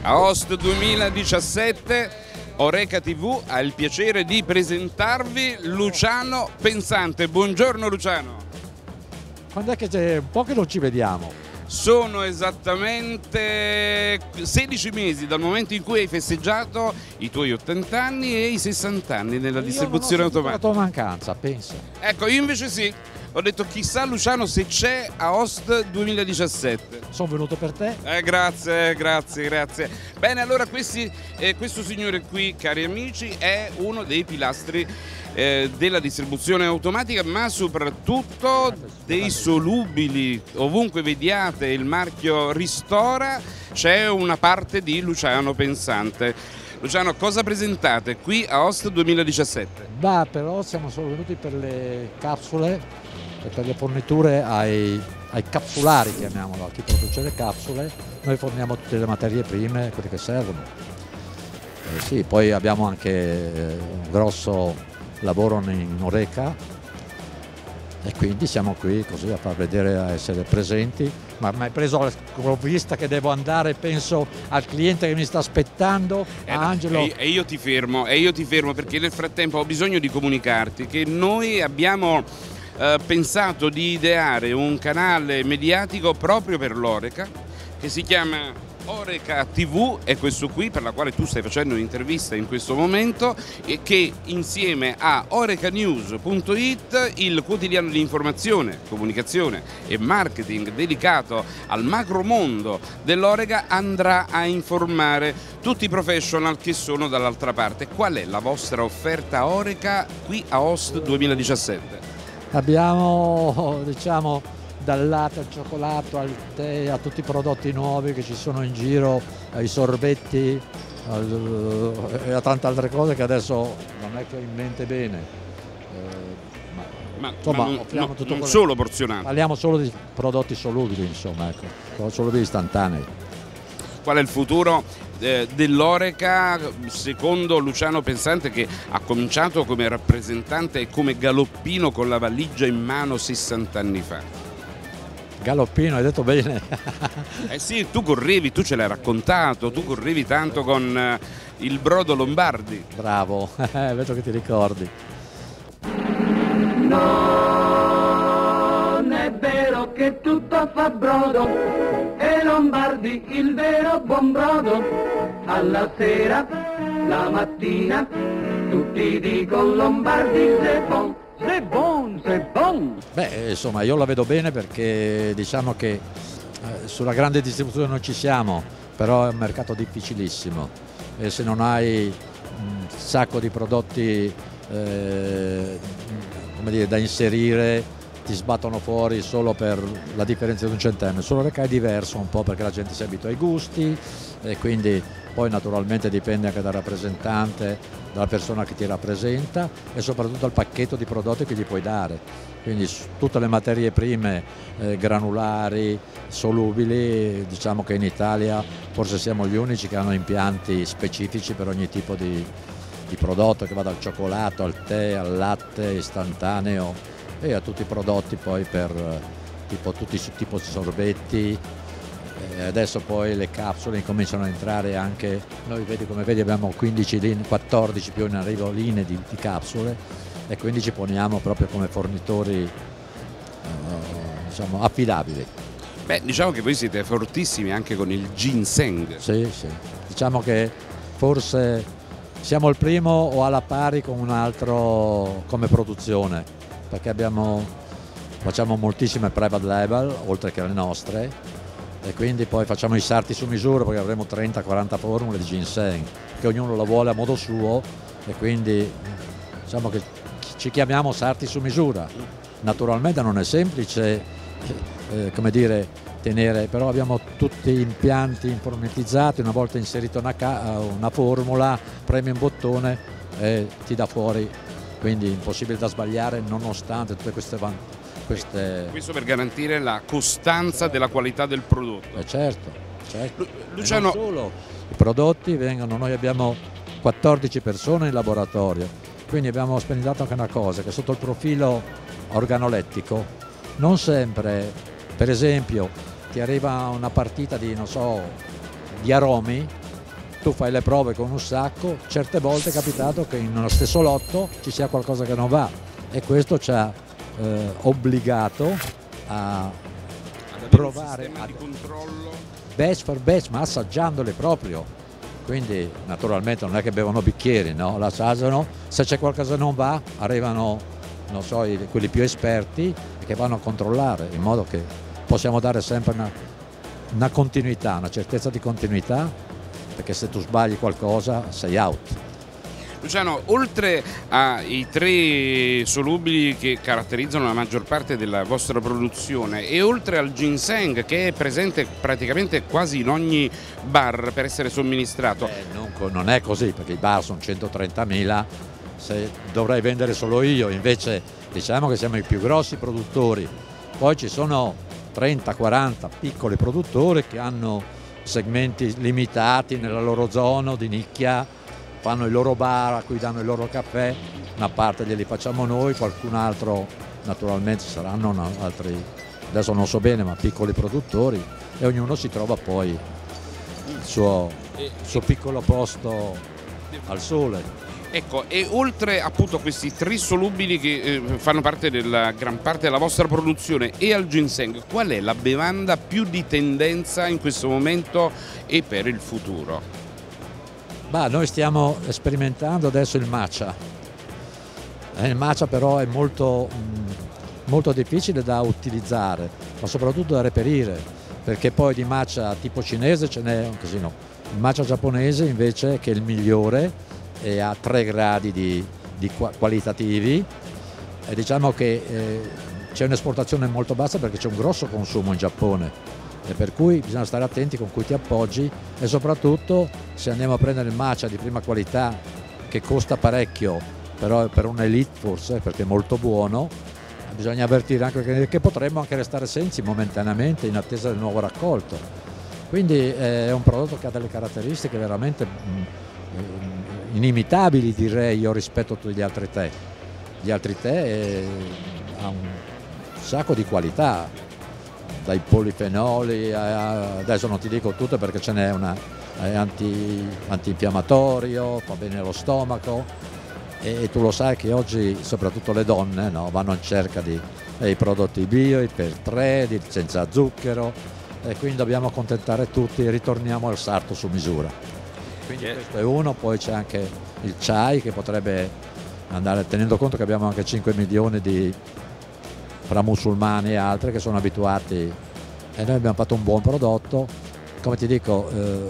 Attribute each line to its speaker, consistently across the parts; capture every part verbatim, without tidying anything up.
Speaker 1: Aost duemiladiciassette, Oreca tivù ha il piacere di presentarvi Luciano Pensante. Buongiorno Luciano.
Speaker 2: Quando è che c'è un po' che non ci vediamo?
Speaker 1: Sono esattamente sedici mesi dal momento in cui hai festeggiato i tuoi ottanta anni e i sessanta anni nella distribuzione automatica.
Speaker 2: La tua mancanza, pensa.
Speaker 1: Ecco, io invece sì. Ho detto chissà Luciano se c'è Aost duemiladiciassette.
Speaker 2: Sono venuto per te.
Speaker 1: Eh, grazie, grazie, grazie. Bene, allora questi, eh, questo signore qui, cari amici, è uno dei pilastri eh, della distribuzione automatica, ma soprattutto dei solubili. Ovunque vediate il marchio Ristora c'è una parte di Luciano Pensante. Luciano, cosa presentate qui a Aost duemiladiciassette?
Speaker 2: Beh, però siamo solo venuti per le capsule e per le forniture ai, ai capsulari, chiamiamolo, a chi produce le capsule. Noi forniamo tutte le materie prime, quelle che servono. Eh sì, poi abbiamo anche un grosso lavoro in Oreca e quindi siamo qui così a far vedere, a essere presenti. Ma mi hai preso la sprovvista che devo andare, penso al cliente che mi sta aspettando,
Speaker 1: eh,
Speaker 2: a Angelo.
Speaker 1: E, e io ti fermo, e io ti fermo perché nel frattempo ho bisogno di comunicarti che noi abbiamo eh, pensato di ideare un canale mediatico proprio per l'Oreca che si chiama Oreca tivù, è questo qui per la quale tu stai facendo un'intervista in questo momento, e che insieme a orecanews punto it, il quotidiano di informazione, comunicazione e marketing dedicato al macro mondo dell'Oreca, andrà a informare tutti i professional che sono dall'altra parte. Qual è la vostra offerta Oreca qui a Aost duemiladiciassette?
Speaker 2: Abbiamo, diciamo, dal latte al cioccolato, al tè, a tutti i prodotti nuovi che ci sono in giro, ai sorbetti al, e a tante altre cose che adesso non è che ho in mente bene. Eh, ma,
Speaker 1: ma,
Speaker 2: insomma,
Speaker 1: ma non,
Speaker 2: offriamo
Speaker 1: no,
Speaker 2: tutto
Speaker 1: non
Speaker 2: quello,
Speaker 1: solo porzionati.
Speaker 2: Parliamo solo di prodotti solubili, insomma, ecco, solubili istantanei.
Speaker 1: Qual è il futuro eh, dell'Oreca secondo Luciano Pensante, che ha cominciato come rappresentante e come galoppino con la valigia in mano sessanta anni fa?
Speaker 2: Galoppino, hai detto bene.
Speaker 1: Eh sì, tu correvi, tu ce l'hai raccontato, tu correvi tanto con eh, il brodo Lombardi.
Speaker 2: Bravo, vedo che ti ricordi.
Speaker 3: Non è vero che tutto fa brodo, e Lombardi il vero buon brodo. Alla sera, la mattina, tutti dicono Lombardi c'est bon. C'est bon, c'est bon!
Speaker 2: Beh, insomma, io la vedo bene perché diciamo che eh, sulla grande distribuzione non ci siamo, però è un mercato difficilissimo e se non hai un sacco di prodotti eh, come dire, da inserire, ti sbattono fuori solo per la differenza di un centesimo. Sull'Oreca è diverso un po' perché la gente si abitua ai gusti e quindi poi naturalmente dipende anche dal rappresentante, dalla persona che ti rappresenta e soprattutto dal pacchetto di prodotti che gli puoi dare. Quindi tutte le materie prime eh, granulari, solubili, diciamo che in Italia forse siamo gli unici che hanno impianti specifici per ogni tipo di, di prodotto, che va dal cioccolato al tè, al latte istantaneo e a tutti i prodotti poi per tipo, tutti i tipo sorbetti. E adesso poi le capsule incominciano a entrare anche, noi vedi, come vedi abbiamo quindici, quattordici più in arrivo linee di, di capsule e quindi ci poniamo proprio come fornitori eh, diciamo, affidabili.
Speaker 1: Beh, diciamo che voi siete fortissimi anche con il ginseng.
Speaker 2: Sì, sì, diciamo che forse siamo il primo o alla pari con un altro come produzione, perché abbiamo, facciamo moltissime private label oltre che le nostre e quindi poi facciamo i sarti su misura perché avremo trenta quaranta formule di ginseng che ognuno lo vuole a modo suo e quindi diciamo che ci chiamiamo sarti su misura. Naturalmente non è semplice eh, come dire tenere, però abbiamo tutti impianti informatizzati, una volta inserita una, una formula premi un bottone e ti dà fuori, quindi impossibile da sbagliare nonostante tutte queste vantaggio. Queste...
Speaker 1: Questo per garantire la costanza della qualità del prodotto.
Speaker 2: Eh certo, certo.
Speaker 1: Luciano,
Speaker 2: non solo, i prodotti vengono, noi abbiamo quattordici persone in laboratorio, quindi abbiamo sperimentato anche una cosa, che sotto il profilo organolettico non sempre, per esempio, ti arriva una partita di, non so, di aromi tu fai le prove con un sacco, certe volte è capitato che in uno stesso lotto ci sia qualcosa che non va, e questo ci ha eh, obbligato a provare
Speaker 1: a di controllo
Speaker 2: batch per batch, ma assaggiandole proprio. Quindi naturalmente non è che bevono bicchieri, no? La assaggiano, se c'è qualcosa che non va arrivano, non so, i, quelli più esperti che vanno a controllare, in modo che possiamo dare sempre una, una continuità, una certezza di continuità, perché se tu sbagli qualcosa sei out.
Speaker 1: Luciano, oltre ai tre solubili che caratterizzano la maggior parte della vostra produzione e oltre al ginseng che è presente praticamente quasi in ogni bar per essere somministrato.
Speaker 2: Eh, non, non è così, perché i bar sono centotrentamila, se dovrei vendere solo io, invece diciamo che siamo i più grossi produttori, poi ci sono trenta quaranta piccoli produttori che hanno segmenti limitati nella loro zona di nicchia, fanno il loro bar a cui danno il loro caffè, una parte glieli facciamo noi, qualcun altro naturalmente saranno no, altri, adesso non so bene, ma piccoli produttori, e ognuno si trova poi il suo, il suo piccolo posto al sole.
Speaker 1: Ecco, e oltre appunto a questi tre solubili che eh, fanno parte della gran parte della vostra produzione e al ginseng, qual è la bevanda più di tendenza in questo momento e per il futuro?
Speaker 2: Bah, noi stiamo sperimentando adesso il matcha. Il matcha però è molto, molto difficile da utilizzare, ma soprattutto da reperire, perché poi di matcha tipo cinese ce n'è un casino. Il matcha giapponese invece, che è il migliore, e ha tre gradi di, di qualitativi, e diciamo che eh, c'è un'esportazione molto bassa perché c'è un grosso consumo in Giappone, e per cui bisogna stare attenti con cui ti appoggi, e soprattutto se andiamo a prendere il matcha di prima qualità che costa parecchio, però per un'elite forse, perché è molto buono, bisogna avvertire anche che, che potremmo anche restare senza momentaneamente in attesa del nuovo raccolto. Quindi eh, è un prodotto che ha delle caratteristiche veramente mh, inimitabili, direi io, rispetto a tutti gli altri tè. Gli altri tè eh, ha un sacco di qualità, dai polifenoli, a, adesso non ti dico tutto perché ce n'è una, è anti, antinfiammatorio, fa bene allo stomaco, e, e tu lo sai che oggi soprattutto le donne no, vanno in cerca di eh, prodotti bio, i per tre, di, senza zucchero, e quindi dobbiamo accontentare tutti e ritorniamo al sarto su misura. Quindi yeah. Questo è uno, poi c'è anche il chai che potrebbe andare, tenendo conto che abbiamo anche cinque milioni di fra musulmani e altri che sono abituati, e noi abbiamo fatto un buon prodotto. Come ti dico, eh,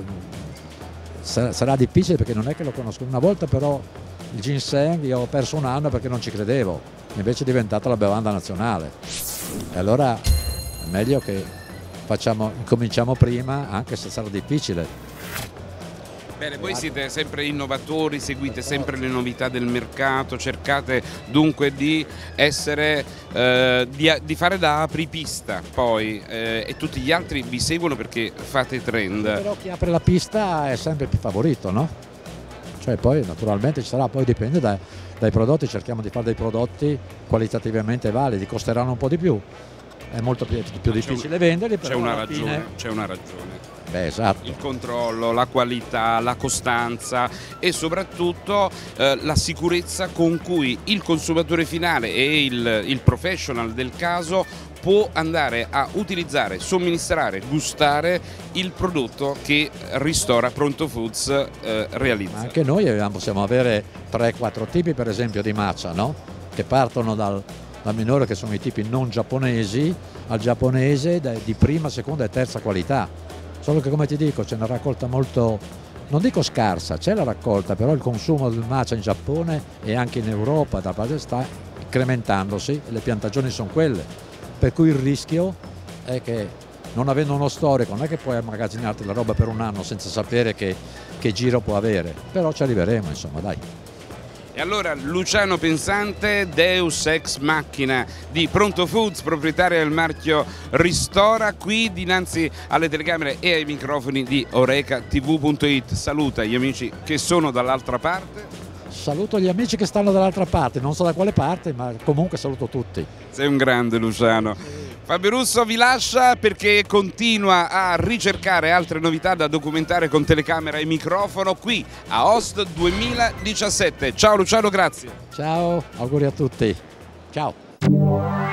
Speaker 2: sarà difficile perché non è che lo conosco. Una volta però il ginseng io ho perso un anno perché non ci credevo, invece è diventata la bevanda nazionale, e allora è meglio che facciamo, cominciamo prima, anche se sarà difficile.
Speaker 1: Bene, voi siete sempre innovatori, seguite sempre le novità del mercato, cercate dunque di essere, eh, di, di fare da apripista poi, eh, e tutti gli altri vi seguono perché fate trend.
Speaker 2: Però chi apre la pista è sempre più favorito, no? Cioè poi naturalmente ci sarà, poi dipende da, dai prodotti, cerchiamo di fare dei prodotti qualitativamente validi, costeranno un po' di più, è molto più, più difficile venderli.
Speaker 1: C'è una ragione, fine... c'è una ragione.
Speaker 2: Beh, esatto.
Speaker 1: Il controllo, la qualità, la costanza e soprattutto eh, la sicurezza con cui il consumatore finale e il, il professional del caso può andare a utilizzare, somministrare, gustare il prodotto che Ristora Pronto Foods eh, realizza.
Speaker 2: Ma anche noi possiamo avere tre quattro tipi per esempio di matcha, no? Che partono dal, dal minore, che sono i tipi non giapponesi, al giapponese di prima, seconda e terza qualità. Solo che, come ti dico, c'è una raccolta molto, non dico scarsa, c'è la raccolta, però il consumo del matcha in Giappone e anche in Europa da parte sta incrementandosi, e le piantagioni sono quelle, per cui il rischio è che, non avendo uno storico, non è che puoi immagazzinarti la roba per un anno senza sapere che, che giro può avere, però ci arriveremo, insomma, dai.
Speaker 1: E allora Luciano Pensante, Deus Ex Machina di Pronto Foods, proprietario del marchio Ristora, qui dinanzi alle telecamere e ai microfoni di Oreca T V punto it. Saluta gli amici che sono dall'altra parte.
Speaker 2: Saluto gli amici che stanno dall'altra parte, non so da quale parte, ma comunque saluto tutti.
Speaker 1: Sei un grande, Luciano. Fabio Russo vi lascia perché continua a ricercare altre novità da documentare con telecamera e microfono qui a Host duemiladiciassette. Ciao Luciano, grazie.
Speaker 2: Ciao, auguri a tutti. Ciao.